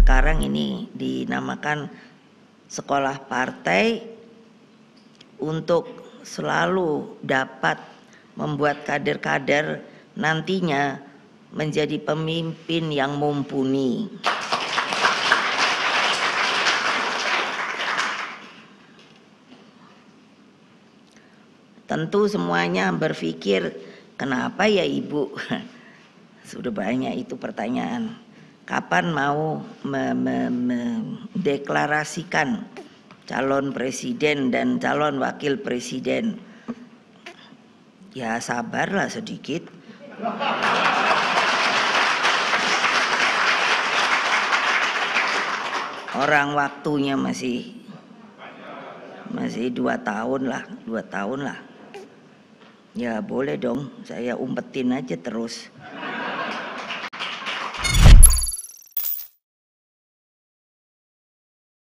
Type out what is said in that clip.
sekarang ini dinamakan sekolah partai, untuk selalu dapat membuat kader-kader nantinya menjadi pemimpin yang mumpuni. Tentu semuanya berpikir, kenapa ya Ibu? Sudah banyak itu pertanyaan. Kapan mau mendeklarasikan calon presiden dan calon wakil presiden? Ya sabarlah sedikit. Orang waktunya masih 2 tahun lah, 2 tahun lah. Ya boleh dong, saya umpetin aja terus.